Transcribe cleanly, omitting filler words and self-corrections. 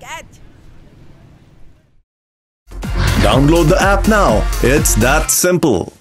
that. Download the app now. It's that simple.